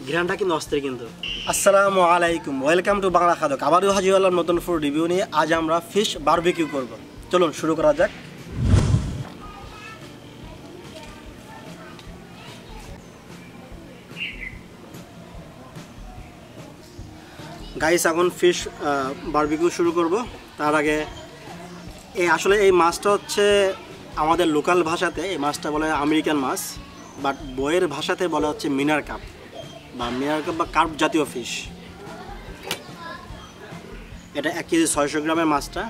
ঘ্রাণটা কিন্তু অস্থির কিন্তু। আসসালামু আলাইকুম, ওয়েলকাম টু বাংলা খাদক। আবারও হাজির হলাম নতুন ফুড রিভিউ নিয়ে। আজ আমরা ফিশ বারবিকিউ করব। চলুন শুরু করা যাক। গাইস, এখন ফিশ বারবিকিউ শুরু করব। তার আগে আসলে এই মাছটা হচ্ছে আমাদের লোকাল ভাষাতে এই মাছটা বলে আমেরিকান মাছ, বাট বইয়ের ভাষাতে বলা হচ্ছে মিনার কাপ বা কার্প জাতীয় ফিশ। এটা 1 কেজি 600 গ্রামের মাছটা।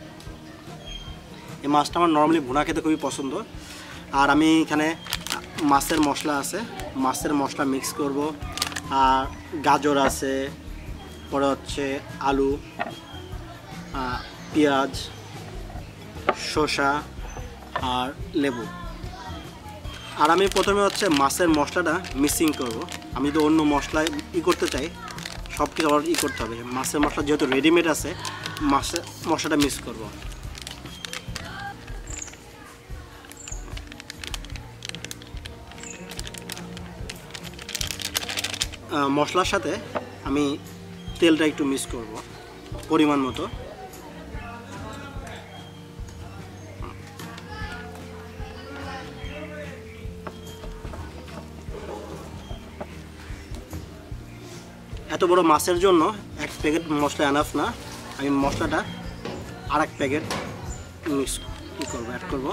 এই মাছটা আমার নর্মালি ভুনা খেতে খুবই পছন্দ। আর আমি এখানে মাছের মশলা আছে, মাছের মশলা মিক্স করব। আর গাজর আছে, পরে হচ্ছে আলু, পেঁয়াজ, শসা আর লেবু। আর আমি প্রথমে হচ্ছে মাছের মশলাটা মিক্সিং করব। আমি যদি অন্য মশলায় করতে চাই, সব কিছু আবার করতে হবে। মাছের মশলা যেহেতু রেডিমেড আছে, মাছের মশলাটা মিক্স করব। মশলার সাথে আমি তেলটা একটু মিক্স করব পরিমাণ মতো। এত বড় মাছের জন্য 1 প্যাকেট মশলা এনাফ না। আমি মশলাটা আর 1 প্যাকেট মিক্স অ্যাড করব।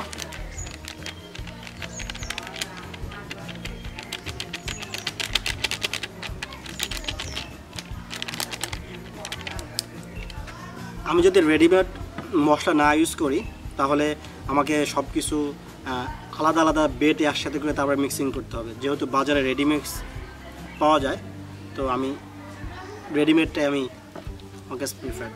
আমি যদি রেডিমেড মশলা না ইউজ করি, তাহলে আমাকে সব কিছু আলাদা আলাদা বেটে একসাথে করে তারপরে মিক্সিং করতে হবে। যেহেতু বাজারে রেডিমিক্স পাওয়া যায়, তো আমি রেডিমেডটাই আমি আমাকে প্রিফার্ড।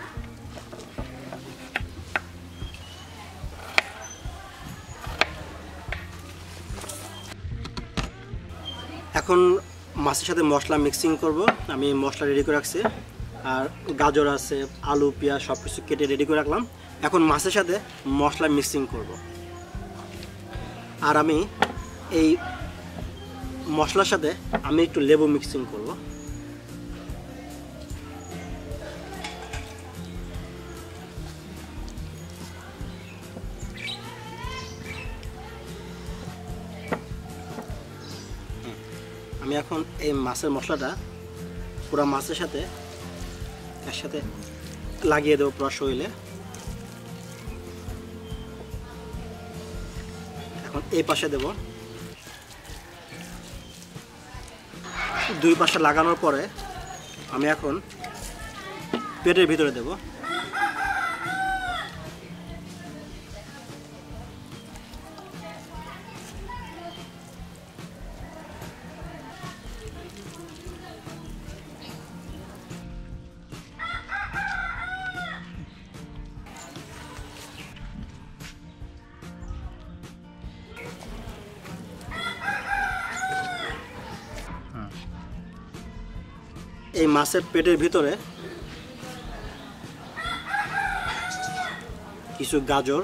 এখন মাছের সাথে মশলা মিক্সিং করব। আমি মশলা রেডি করে রাখছি, আর গাজর আছে, আলু, পেঁয়াজ সব কিছু কেটে রেডি করে রাখলাম। এখন মাছের সাথে মশলা মিক্সিং করব। আর আমি এই মশলার সাথে আমি একটু লেবু মিক্সিং করব। আমি এখন এই মাছের মশলাটা পুরো মাছের সাথে একসাথে লাগিয়ে দেবো পুরো শরীরে। এখন এই পাশে দেব। 2 পাশে লাগানোর পরে আমি এখন পেটের ভিতরে দেব। এই মাছের পেটের ভিতরে কিছু গাজর,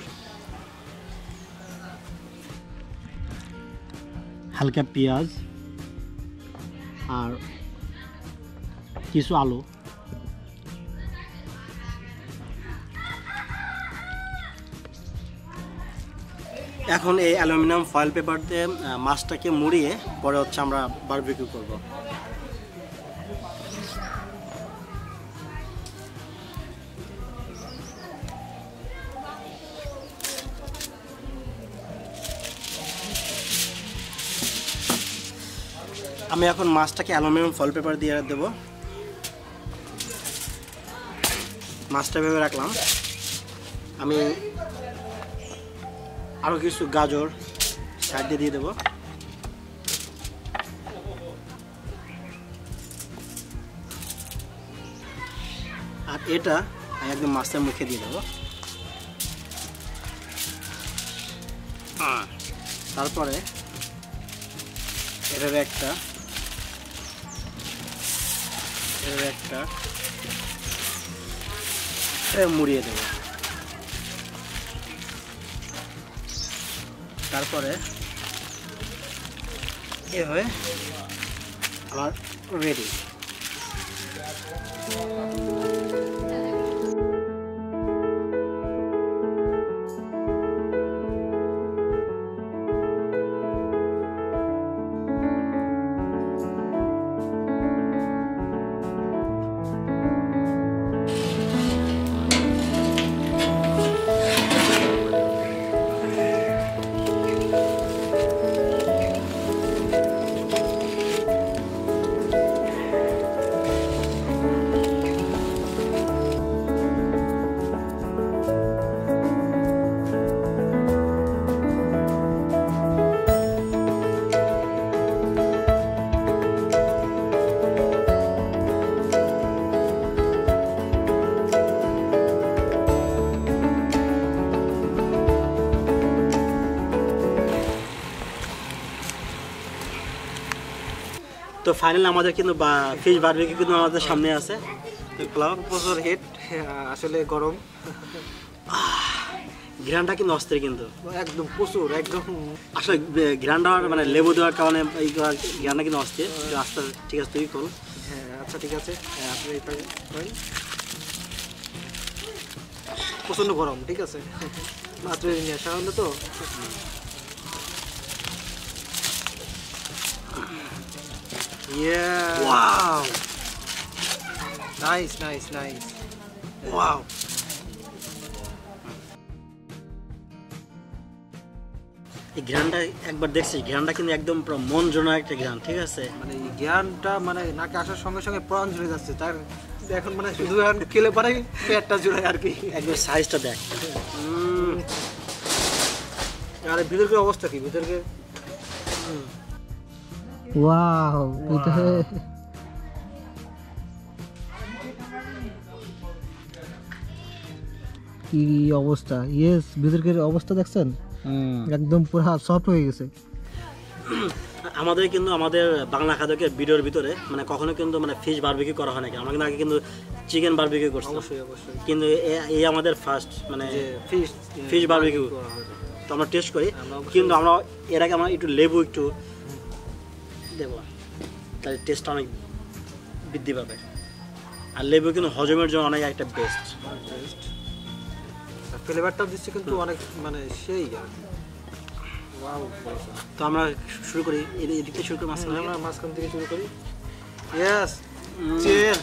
হালকা পেঁয়াজ আর কিছু আলু, এখন এই অ্যালুমিনিয়াম ফয়েল পেপার দিয়ে মাছটাকে মুড়িয়ে পরে হচ্ছে আমরা বারবিকিউ করব। আমি এখন মাছটাকে অ্যালুমিনিয়াম ফয়েল পেপার দিয়ে দেব। মাছটা ভেবে রাখলাম। আমি আরও কিছু গাজর সাইড দিয়ে দেব। আর এটা একদম মাছের মুখে দিয়ে দেব। তারপরে এভাবে একটা মুড়িয়ে দেব। তারপরে এভাবে আমার রেডি। তো ফাইনালি আমাদের কিন্তু ফিশ বারবিকিউ কিন্তু আমাদের সামনে আছে। প্রচুর হিট, আসলে গরম, ঘ্রাণটা কিন্তু অস্থির, কিন্তু একদম প্রচুর, একদম আসলে ঘ্রাণটা মানে লেবু দেওয়ার কারণে এই ঘ্রাণটা কিন্তু অস্থির। আস্তে ঠিক আছে, তুই কর। হ্যাঁ আচ্ছা ঠিক আছে, আপনি এটা প্রচণ্ড গরম, ঠিক আছে, মাত্র নিয়ে আসা হলো তো। Yeah. Wow. Nice, nice, nice. Wow. এই ঘ্রাণটা একবার দেখছি, ঘ্রাণটা কিন্তু একদম পুরো মন জোড়া একটা ঘ্রাণ, ঠিক আছে। মানে এই জ্ঞানটা মানে নাকে আসার সঙ্গে সঙ্গে প্রাণ জুড়ে যাচ্ছে, তার এখন মানে শুধু খেলে পারেই পেটটা জুড়ে আর কি। একদম সাইজটা দেখ। আর ভিতরকে অবস্থা কি, ভিতরকে ওয়াও, ভিতরে কি অবস্থা। ইয়েস, ভিতরকের অবস্থা দেখছেন, একদম পুরো সফট হয়ে গেছে। আমাদের কিন্তু আমাদের বাংলা খাদ্যকে ভিডিওর ভিতরে মানে কখনো কিন্তু মানে ফিশ বারবিকিউ করা হয় নাকি, আমরা কিন্তু আগে কিন্তু চিকেন বারবিকিউ করছি। অবশ্যই অবশ্যই, কিন্তু এই আমাদের ফার্স্ট মানে ফিশ বারবিকিউ। তো আমরা টেস্ট করি, কিন্তু আমরা এর আগে আমরা একটু লেবু একটু দেবো, তাহলে টেস্টটা অনেক বৃদ্ধি পাবে। আর লেবু কিন্তু হজমের জন্য অনেক একটা বেস্ট, ফ্লেভারটাও দিচ্ছে কিন্তু অনেক মানে সেই। তো আমরা শুরু করি, এদিক থেকে শুরু করি, আমরা মাঝখান থেকে শুরু করি। Yes, chill.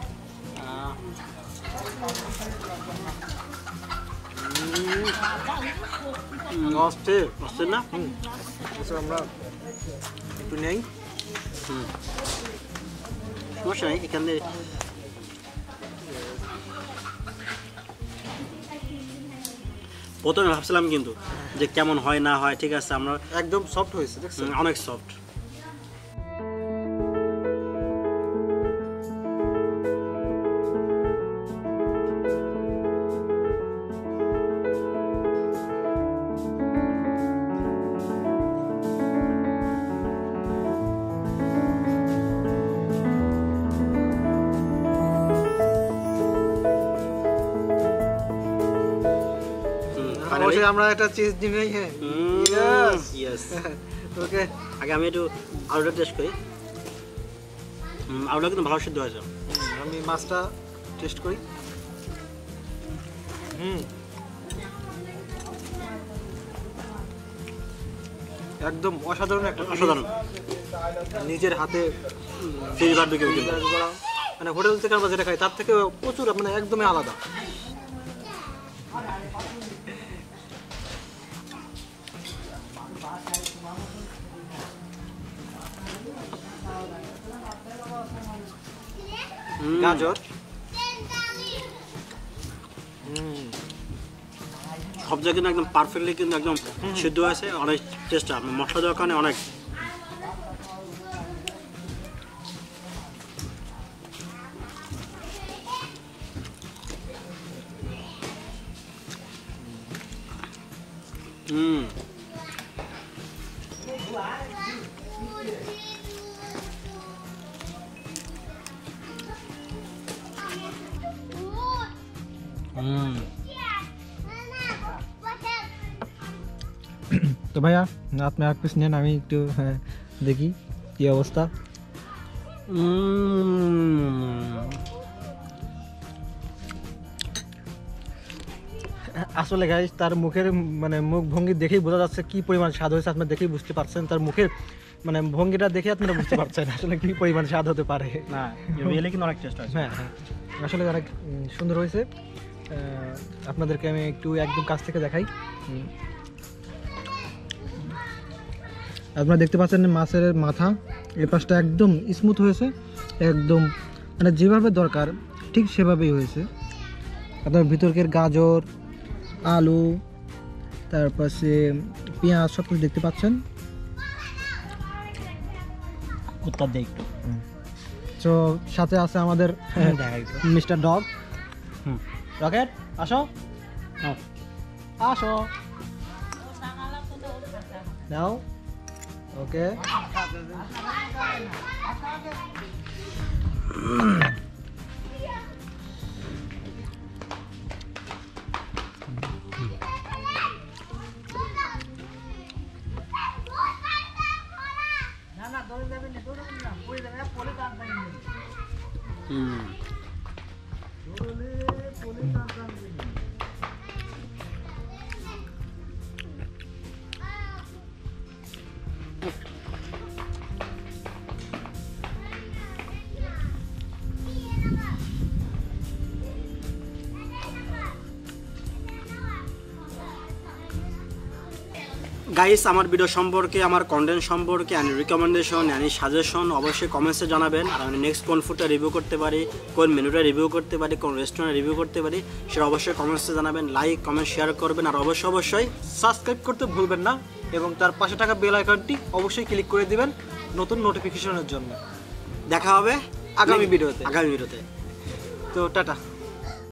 অস্থির অস্থির না? আমরা একটু নেই, সমস্যা নেই। এখানে প্রথমে ভাবছিলাম কিন্তু যে কেমন হয় না হয়, ঠিক আছে, আমরা একদম সফট হয়েছে, দেখছেন, অনেক সফট। অবশ্যই আমরা একটা চিজ দিই নেই। হ্যাঁ ইয়েস। ওকে, আগে আমি একটু আলুটা টেস্ট করি। আলুটা কিন্তু ভালো সিদ্ধ হয়েছে। আমি মাছটা টেস্ট করি। একদম অসাধারণ একটা, অসাধারণ। নিজের হাতে ফিশ বারবিকিউ মানে হোটেল থেকে আমরা যেটা খাই তার থেকে প্রচুর মানে একদমই আলাদা। গাজর সব জায়গায় কিন্তু একদম পারফেক্টলি কিন্তু একদম সিদ্ধ হয়েছে, অনেক টেস্ট। মশলা দেওয়ার কারণে অনেক তো ভাইয়া আপনি এক পিস নেন, আমি একটু দেখি কি অবস্থা। আসলে গাইস তার মুখের মানে মুখ ভঙ্গি দেখেই বোঝা যাচ্ছে কি পরিমাণ স্বাদ হয়েছে, আপনারা দেখেই বুঝতে পারছেন। তার মুখের মানে ভঙ্গিটা দেখে আপনারা বুঝতে পারছেন আসলে কি পরিমাণ স্বাদ হতে পারে। না রিয়েলি কিন্তু অনেক টেস্ট আছে। হ্যাঁ হ্যাঁ, আসলে অনেক সুন্দর হয়েছে। আপনাদেরকে আমি একটু একদম কাছ থেকে দেখাই। আপনারা দেখতে পাচ্ছেন মাছের মাথা এই পাশটা একদম স্মুথ হয়েছে, একদম মানে যেভাবে দরকার ঠিক সেভাবেই হয়েছে। আপনার ভিতরকের গাজর, আলু, তারপরে পেঁয়াজ সব কিছু দেখতে পাচ্ছেন। উত্তর দেই একটু। তো সাথে আছে আমাদের দেখাই একটু। Mister dog. রকেট আসো। আসো নাও। ওকে, গাইস আমার ভিডিও সম্পর্কে, আমার কন্টেন্ট সম্পর্কে এনি রিকমেন্ডেশন, এনি সাজেশন অবশ্যই কমেন্টসে জানাবেন। আর আমি নেক্সট কোন ফুডটা রিভিউ করতে পারি, কোন মেনুটা রিভিউ করতে পারি, কোন রেস্টুরেন্টে রিভিউ করতে পারি, সেটা অবশ্যই কমেন্টসে জানাবেন। লাইক কমেন্ট শেয়ার করবেন, আর অবশ্যই সাবস্ক্রাইব করতে ভুলবেন না এবং তার পাশে থাকা বেল আইকনটি অবশ্যই ক্লিক করে দিবেন নতুন নোটিফিকেশনের জন্য। দেখা হবে আগামী ভিডিওতে। আগামী ভিডিওতে। তো টাটা।